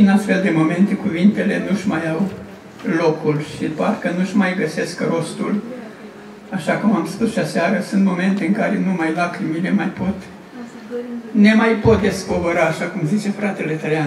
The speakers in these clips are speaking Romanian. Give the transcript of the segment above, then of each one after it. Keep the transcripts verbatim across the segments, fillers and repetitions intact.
În astfel de momente, cuvintele nu-și mai au locul și parcă nu-și mai găsesc rostul. Așa cum am spus și aseară, sunt momente în care numai lacrimile mai pot, ne mai pot despovăra, așa cum zice fratele Traian.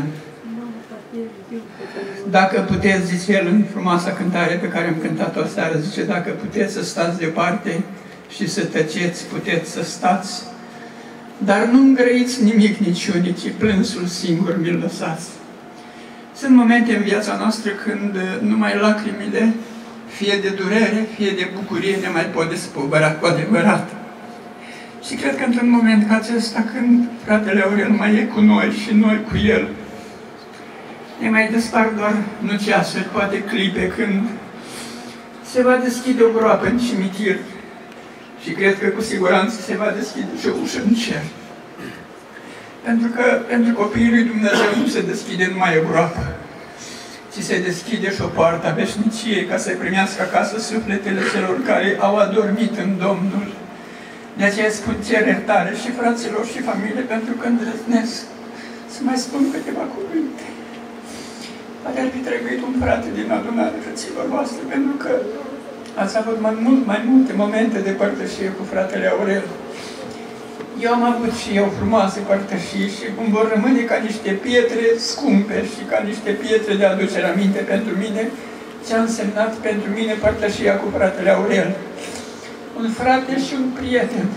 Dacă puteți, zice el în frumoasa cântare pe care am cântat-o aseară, zice, dacă puteți să stați deoparte și să tăceți, puteți să stați, dar nu îngrăiți nimic niciunii, ci plânsul singur mi-l lăsați. Sunt momente în viața noastră când numai lacrimile, fie de durere, fie de bucurie, ne mai pot despovăra cu adevărat. Și cred că într-un moment ca acesta, când fratele Aurel mai e cu noi și noi cu el, ne mai despart doar nu ceasuri, poate clipe, când se va deschide o groapă în cimitir și cred că cu siguranță se va deschide și o ușă în cer. Pentru că pentru copiii lui Dumnezeu nu se deschide numai o groapă, ci se deschide și o poartă a veșniciei ca să primească acasă sufletele celor care au adormit în Domnul. De aceea spun cer iertare și fraților și familie, pentru că îndrăznesc să mai spun câteva cuvinte. Poate ar fi trebuit un frate din adunare, frăților voastre, pentru că ați avut mai, mult, mai multe momente de părtășie cu fratele Aurel. Eu am avut și eu frumoase părtășii și cum vor rămâne ca niște pietre scumpe și ca niște pietre de aducere aminte pentru mine, ce a însemnat pentru mine părtășia cu fratele Aurel. Un frate și un prieten.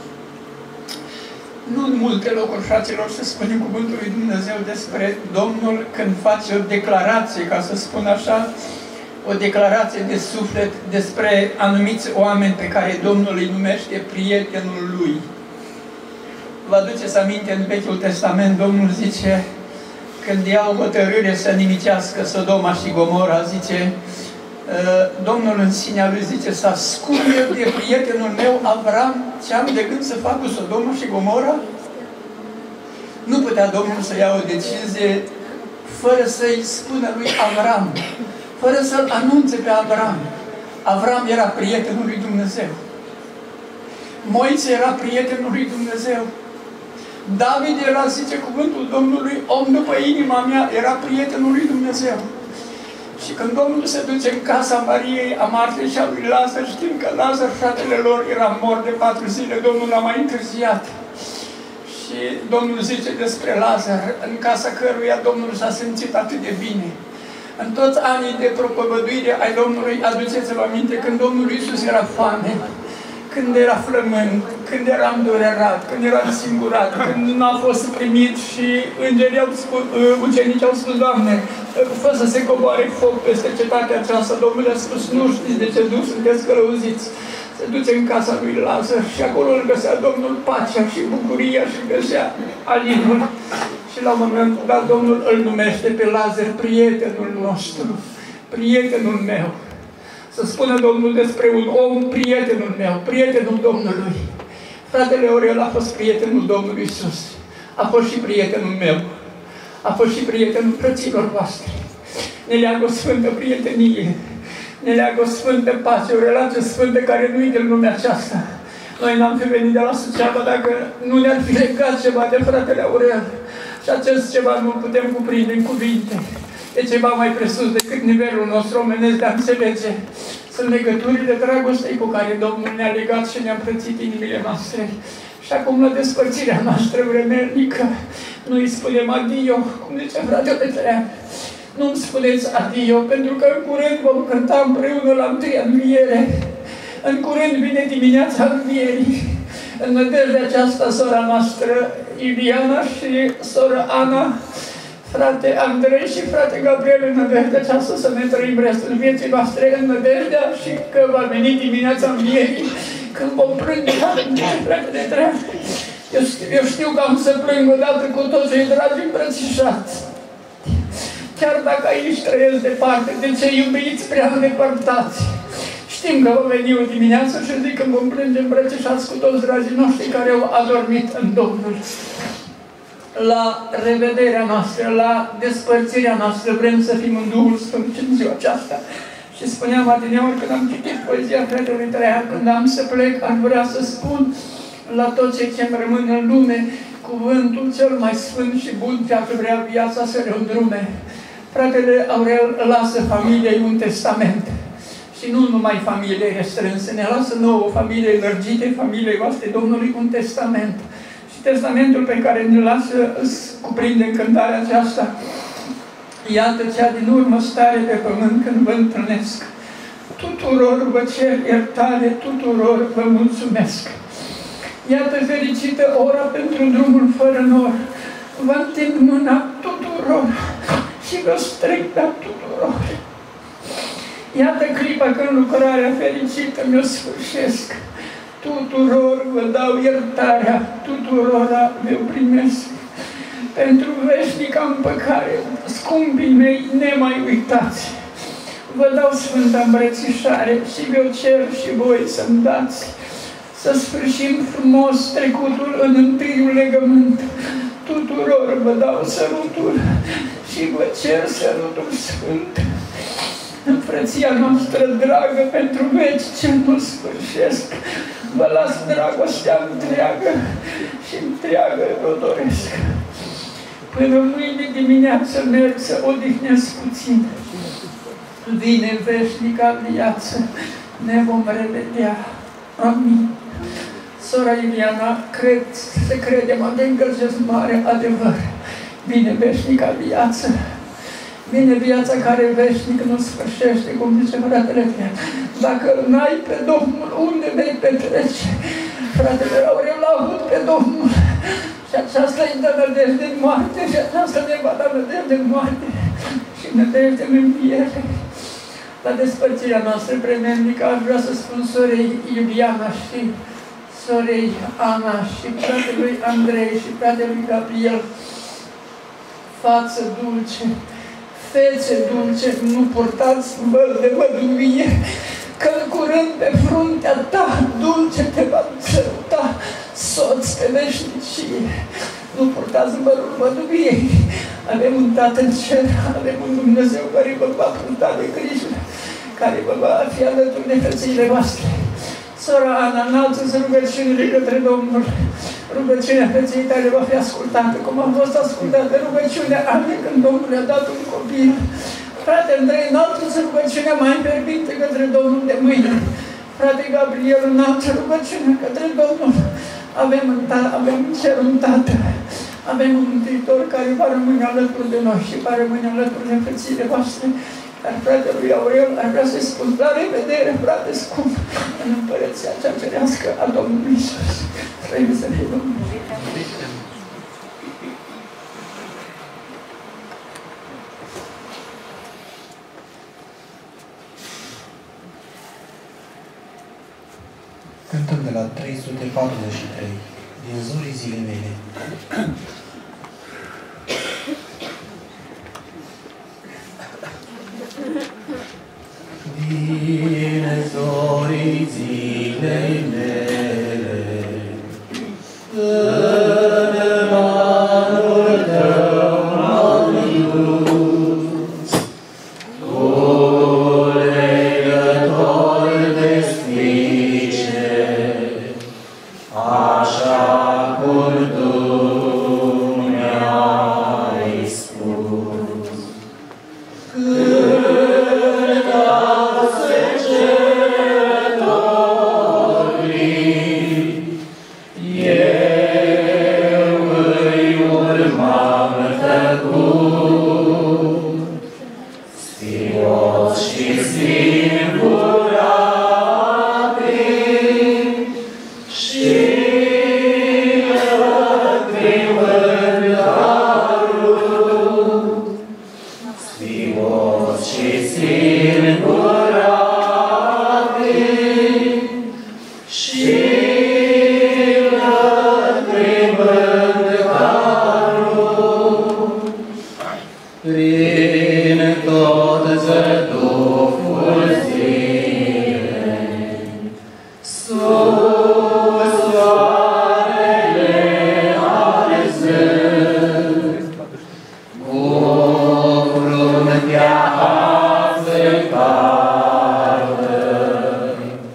Nu în multe locuri, fraților, se spune cuvântul lui Dumnezeu despre Domnul când face o declarație, ca să spun așa, o declarație de suflet despre anumiți oameni pe care Domnul îi numește prietenul lui. Vă aduceți aminte, în Vechiul Testament, Domnul zice, când ia o hotărâre să nimicească Sodoma și Gomora, zice, Domnul în sinea lui zice, să ascult eu de prietenul meu Avram ce am de gând să fac cu Sodoma și Gomora? Nu putea Domnul să ia o decizie fără să-i spună lui Avram, fără să-l anunțe pe Avram. Avram era prietenul lui Dumnezeu. Moise era prietenul lui Dumnezeu. David era, zice cuvântul Domnului, om după inima mea, era prietenul lui Dumnezeu. Și când Domnul se duce în casa Mariei, a Martei și a lui Lazar, știm că Lazar, fratele lor, era mort de patru zile, Domnul l-a mai întârziat. Și Domnul zice despre Lazar, în casa căruia Domnul s-a simțit atât de bine. În toți anii de propovăduire ai Domnului, aduceți-vă aminte, când Domnul Iisus era foame, când era flămând, când era îndurerat, când era însingurat, când nu a fost primit și îngerii au spus, ucenicii au spus, Doamne, fă să se coboare foc peste cetatea aceasta. Domnul a spus, nu știți de ce duc, sunteți călăuziți. Se duce în casa lui Lazar și acolo îl găsea Domnul pacea și bucuria și găsea alinul. Și la un moment dat Domnul îl numește pe Lazar prietenul nostru, prietenul meu. Să spună Domnul despre un om, prietenul meu, prietenul Domnului. Fratele Aurel a fost prietenul Domnului Iisus. A fost și prietenul meu. A fost și prietenul frăților voastre. Ne leagă o sfântă prietenie. Ne leagă o sfântă pace, o relație sfântă care nu-i de lumea aceasta. Noi n-am fi venit de la Suceava dacă nu ne-ar fi legat ceva de fratele Aurel. Și acest ceva nu putem cuprinde în cuvinte. E ceva mai presus decât nivelul nostru omenesc de a înțelege. Sunt legăturile dragostei cu care Domnul ne-a legat și ne-a împrățit inimile noastre. Și acum, la despărțirea noastră vremelnică, nu îi spunem adio, cum zice fratele Trean. Nu-mi spuneți adio, pentru că în curând vom cânta împreună la întâia înviere. În curând vine dimineața învierii. În nădejdea aceasta, sora noastră Iliana și sora Ana, frate Andrei și frate Gabriel, în nădejdea aceasta să ne trăim restul vieții noastre în nădejdea și că va veni dimineața învierii, când vom plânge fratele Trean. Eu, eu știu că am să plâng odată cu toți cei dragi îmbrățișați. Chiar dacă aici trăiesc departe, de ce iubiți prea îndepărtați? Știm că va veni o dimineață și zic că vom plânge îmbrățișați cu toți dragii noștri care au adormit în Domnul. La revederea noastră, la despărțirea noastră, vrem să fim în Duhul Sfânt în ziua aceasta. Și spuneam adineori când am citit poezia fratelui Traian, când am să plec, aș vrea să spun la toți cei ce îmi rămân în lume, cuvântul cel mai sfânt și bun, dacă vrea viața să le îndrume. Fratele Aurel lasă familiei un testament. Și nu numai familiei restrânse, ne lasă nouă familiei lărgite, familiei voastre Domnului, un testament. Și testamentul pe care ne lasă cuprinde în cântarea aceasta. Iată cea din urmă stare pe pământ când vă întâlnesc. Tuturor vă cer iertare, tuturor vă mulțumesc. Iată fericită ora pentru drumul fără nor. Vă întind mâna tuturor și vă strec la tuturor. Iată clipa când lucrarea fericită mi-o sfârșesc. Tuturor vă dau iertarea, tuturora mi-o primesc. Pentru veșnica împăcare, scumpii mei nemai uitați. Vă dau sfânta îmbrățișare și vă cer și voi să-mi dați. Să sfârșim frumos trecutul în întâiul legământ. Tuturor vă dau sărutul și vă cer sărutul sfânt. În frăția noastră dragă pentru veci ce nu sfârșesc, vă las dragostea întreagă și întreagă vă doresc. Până mâine dimineață merg să odihnesc puțin. Vine veșnica viață, ne vom revedea. Amin. Sora Iuliana, cred, se crede, mă de-încălzesc mare adevăr. Vine veșnica viață. Vine viața care veșnic nu sfârșește, cum zice fratele meu. Dacă n-ai pe Domnul, unde vei petrece? Fratele Aurel l-a avut pe Domnul. Și aceasta îi dă nădejde în moarte, și aceasta ne va da nădejde în moarte și nădejde în înviere. La despărțirea noastră premennică aș vrea să spun sorei Iuliana și sorei Ana și fratelui Andrei și fratelui Gabriel, față dulce, fețe dulce, nu purtați băl de mădumie, că în curând pe fruntea ta dulce te va săruta soț pe veșnicie. Nu purtați bărul mădumiei. Avem un Tată în cer, avem un Dumnezeu care vă va purta de grijă, care vă va fi alături de frățiile voastre. Sora Ana, înalță-ți rugăciunile către Domnul. Rugăciunea frăției tale va fi ascultată, cum a fost ascultată rugăciunea Anei când Domnul i-a dat un copil. Frate Andrei, înalță-ți rugăciunea mai înferbinte către Domnul de mâine. Frate Gabriel, înalță rugăciunea către Domnul. Avem în, avem în cer un Tată, avem un Mântuitor care va rămâne alături de noi și va rămâne alături de frățiile voastre. Dar fratelui Aurel ar vrea să-i spun la revedere, frate scump, în împărăția cea cerească a Domnului Iisus. Trebuie să fie Domnul. Cântăm de la trei sute patruzeci și trei, din zorii zilei mele. Din zorii zilei mele, în anul tău m-am dus, cu legător de sfice, așa cum tu mi-ai spus.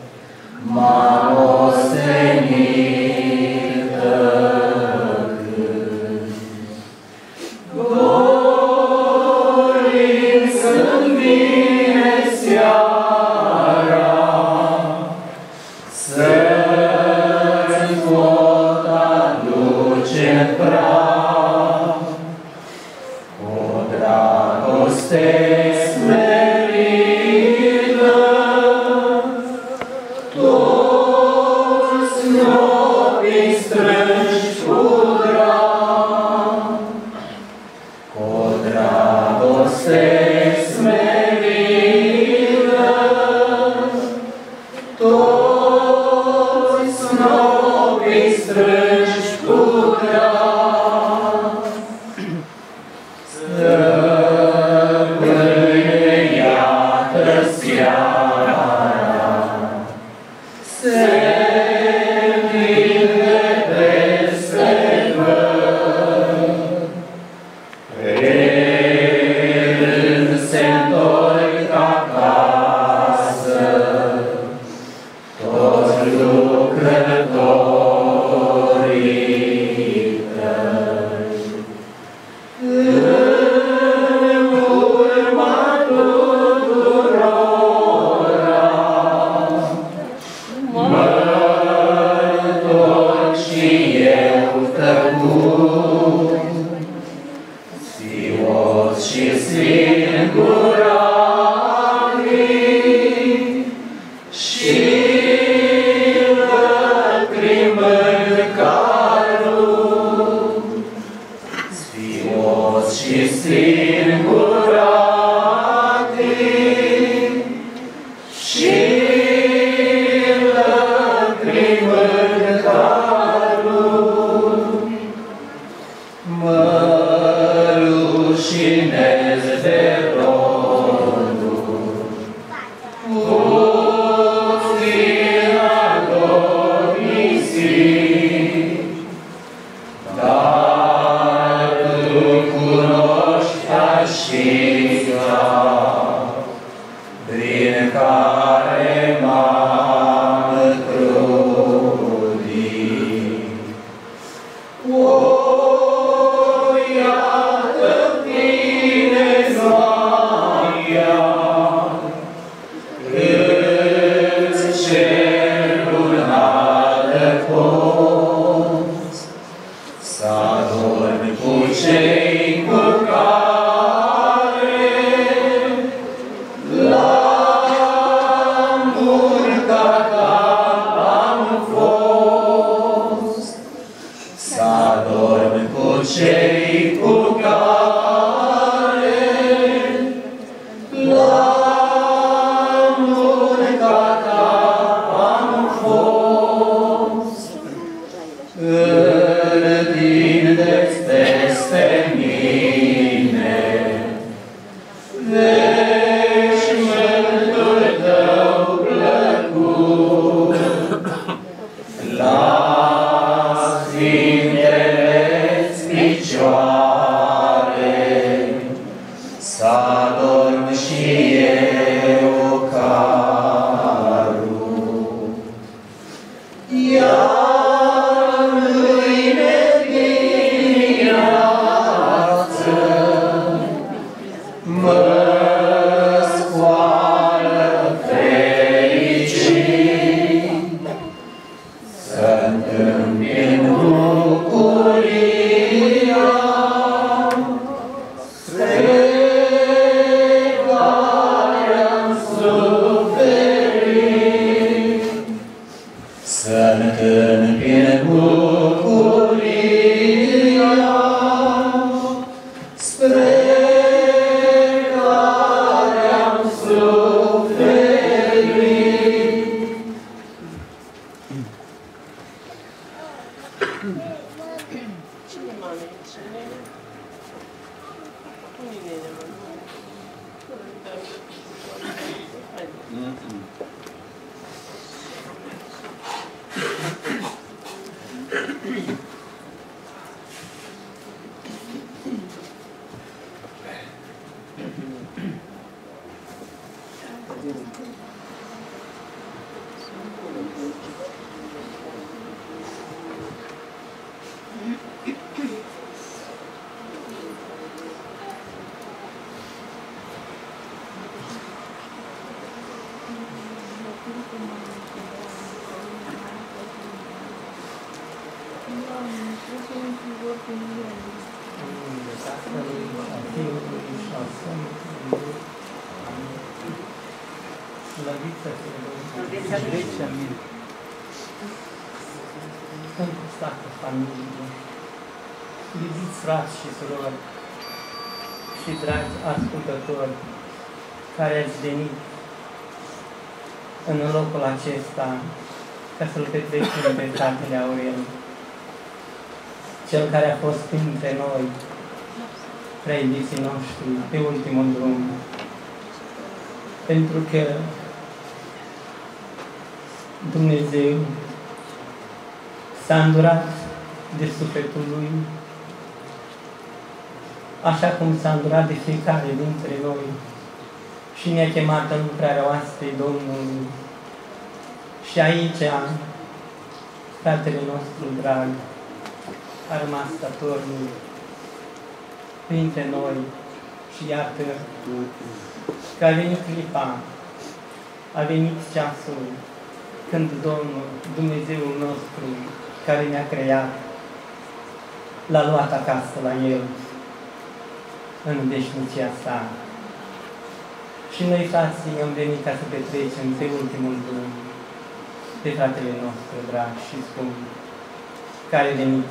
M-am ostenit numele Tatălui, al Fiului și al Sfântului Duh. Amin. Slăvit să fie Domnul. Veci, amin. Sfântul Sfântul familie, iubiți frați și surori și dragi ascultători care ați venit în locul acesta ca să-L petrecem pe fratele Aurel, cel care a fost printre noi, prea iubiții noștri, pe ultimul drum. Pentru că Dumnezeu s-a îndurat de sufletul Lui, așa cum s-a îndurat de fiecare dintre noi și ne-a chemat în lucrarea oaspei Domnului. Și aici, fratele nostru drag, a rămas statornic printre noi și iată că a venit clipa, a venit ceasul când Domnul, Dumnezeul nostru, care ne-a creat, l-a luat acasă la El, în veșnicia sa. Și noi, frații, am venit ca să petrecem pe ultimul drum pe fratele nostru drag și scump, care a venit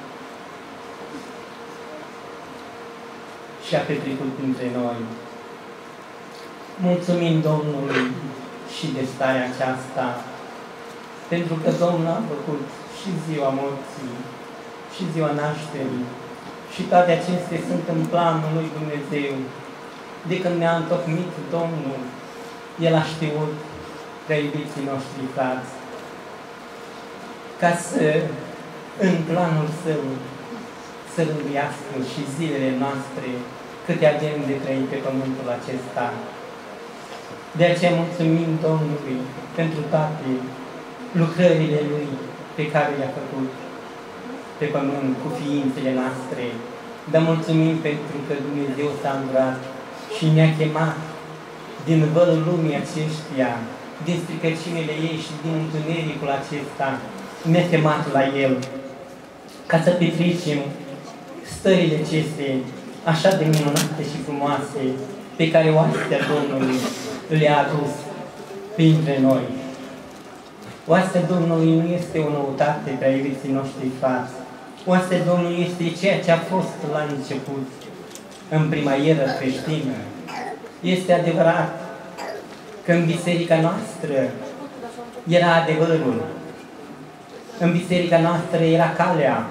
și a petrecut printre noi. Mulțumim Domnului și de starea aceasta, pentru că Domnul a făcut și ziua morții, și ziua nașterii, și toate acestea sunt în planul lui Dumnezeu. De când ne-a întocmit Domnul, El a știut, prea iubiții noștri frați, ca să, în planul Său, să rânduiască și zilele noastre câte avem de trăit pe pământul acesta. De aceea mulțumim Domnului pentru toate lucrările Lui pe care le-a făcut pe pământ cu ființele noastre. Dar mulțumim pentru că Dumnezeu s-a îndurat și ne-a chemat din vălul lumii aceștia, din stricăciunile ei și din întunericul acesta, ne-a chemat la El ca să petrecem stările acestea așa de minunate și frumoase pe care oastea Domnului le-a adus printre noi. Oastea Domnului nu este o noutate, prea iubiții noștri frați. Oastea Domnului este ceea ce a fost la început, în prima eră creștină. Este adevărat că în biserica noastră era adevărul, în biserica noastră era calea,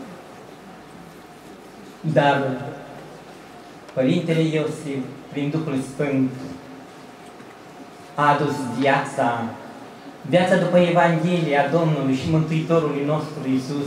dar Părintele Iosif, prin Duhul Sfânt, a adus viața, viața după Evanghelia Domnului și Mântuitorului nostru Iisus,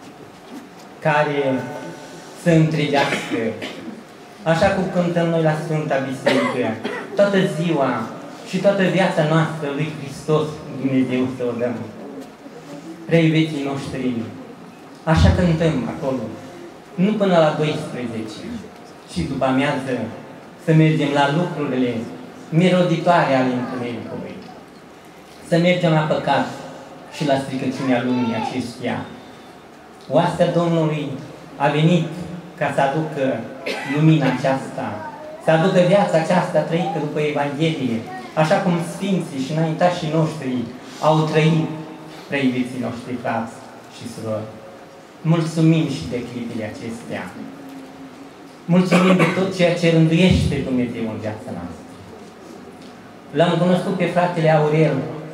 care să întregească, așa cum cântăm noi la Sfânta Biserică, toată ziua și toată viața noastră lui Hristos, Dumnezeu să o dăm. Prea iubiții noștri, așa cântăm acolo, nu până la doisprezece, și după amiază să mergem la lucrurile miroditoare ale întunericului, să mergem la păcat și la stricăciunea lumii acesteia. Oastea Domnului a venit ca să aducă lumina aceasta, să aducă viața aceasta trăită după Evanghelie, așa cum Sfinții și înaintașii noștri au trăit, prea iubiții noștri frați și surori. Mulțumim și de clipile acestea. Mulțumim de tot ceea ce rânduiește Dumnezeu în viața noastră. L-am cunoscut pe fratele Aurel,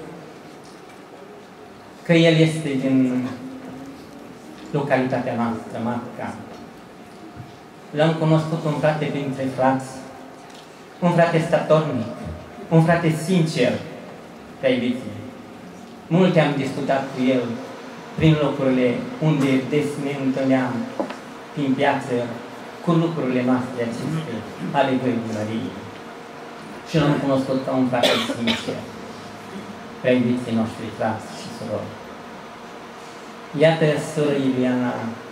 că el este din localitatea noastră, Matca. L-am cunoscut un frate printre frați, un frate statornic, un frate sincer, prea iubiții. Multe am discutat cu el prin locurile unde des ne întâlneam prin piață cu lucrurile noastre acestea ale Găinăriei. Și l-am cunoscut ca un frate sincer, prea iubiții noștri frați și surori. Iată, soră Iuliana,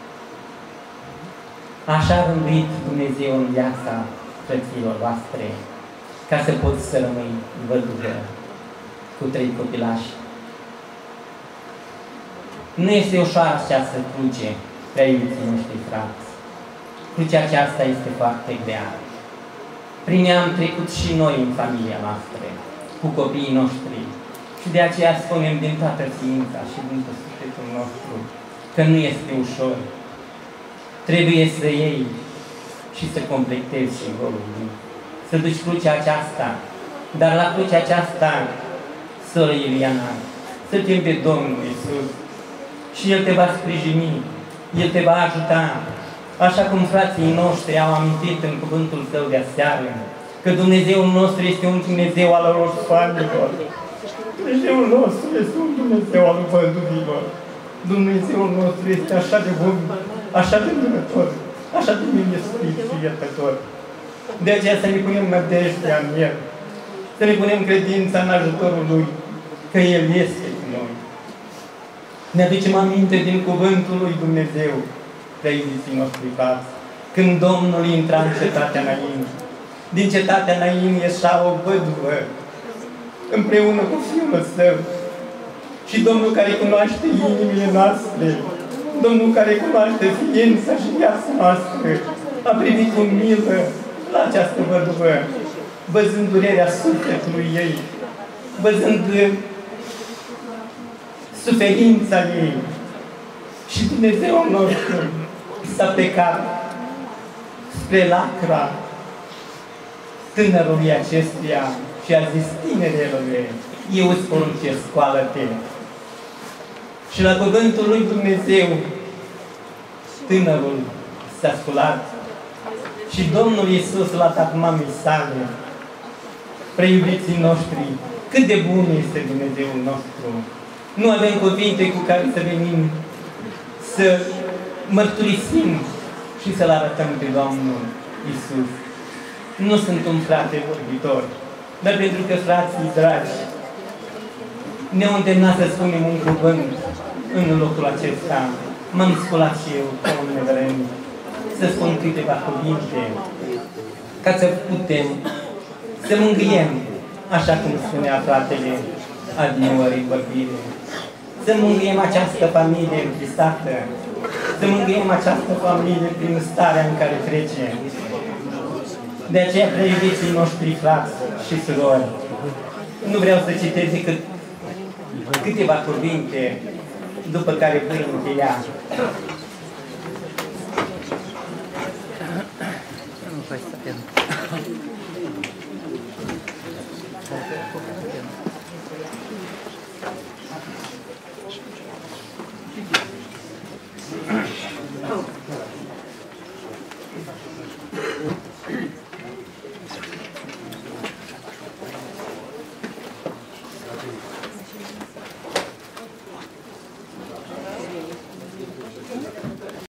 așa a rânduit Dumnezeu în viața frăților voastre, ca să poți să rămâi văduvă cu trei copilași. Nu este ușoară această cruce prea iubiții noștri frați. Crucea aceasta este foarte grea. Prin ea am trecut și noi în familia noastră, cu copiii noștri. Și de aceea spunem din toată ființa și din tot sufletul nostru că nu este ușor. Trebuie să iei și să completezi și golul lui. Să duci crucea aceasta, dar la crucea aceasta, soră Iuliana, să te pe Domnul Iisus și El te va sprijini, El te va ajuta. Așa cum frații noștri au amintit în cuvântul Său de aseară, că Dumnezeul nostru este un Dumnezeu al orfanilor. Dumnezeul nostru este un Dumnezeu al văduvilor. Dumnezeul nostru este așa de bun, așa de îndurător, așa de milostiv și iertător. De aceea să ne punem nădejdea în El, să ne punem credința în ajutorul Lui, că El este cu noi. Ne aducem aminte din cuvântul lui Dumnezeu, prea iubiții noștri frați, când Domnul intra în cetatea Nain. Din cetatea Nain ieșea o văduvă, împreună cu Fiul Său. Și Domnul care cunoaște inimile noastre, Domnul care cunoaște ființa și viața noastră, a privit cu milă la această văduvă, văzând durerea sufletului ei, văzând suferința ei. Și Dumnezeul nostru s-a plecat spre lacra tânărului acestuia și a zis: tinerelule, eu îți poruncesc, scoală-te. Și la cuvântul lui Dumnezeu, tânărul s-a sculat și Domnul Iisus l-a dat mamei sale. Preiubiții noștri, cât de bun este Dumnezeul nostru! Nu avem cuvinte cu care să venim să mărturisim și să-L arătăm pe Domnul Iisus. Nu sunt un frate vorbitor, dar pentru că frații dragi ne-au îndemnat să spunem un cuvânt în locul acesta, m-am sculat și eu ca un nevremit să spun câteva cuvinte ca să putem să mângâiem, așa cum spunea fratele adineori în vorbire, să mângâiem această familie întristată, să mângâiem această familie prin starea în care trece. De aceea, preiubiții noștri frați și surori, nu vreau să citesc decât câteva cuvinte după care voi încheia. Oh.